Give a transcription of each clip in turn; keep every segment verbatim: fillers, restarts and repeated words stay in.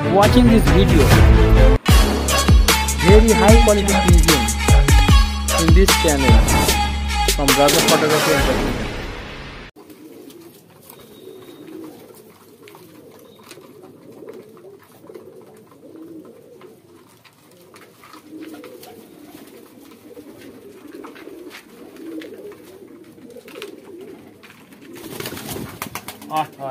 watching this video. Very high quality pigeons in this channel from Raja Photography Entertainment. Ah, ah.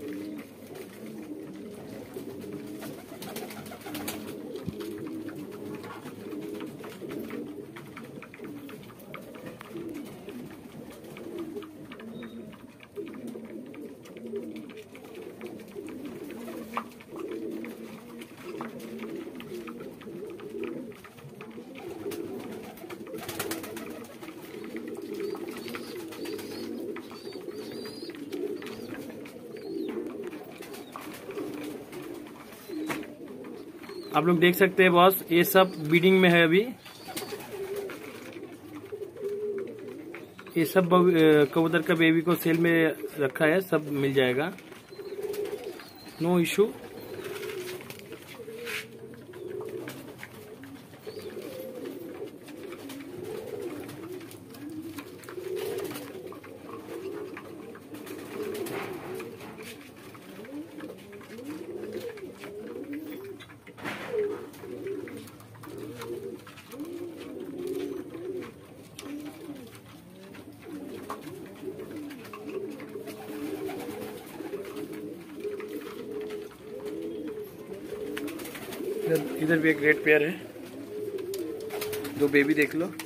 आप लोग देख सकते हैं boss, ये सब ब्रीडिंग में है अभी। ये सब कबूतर का बेबी को सेल में रखा है, सब मिल जाएगा, नो इशू। इधर भी एक रेड पेयर है, दो बेबी देख लो।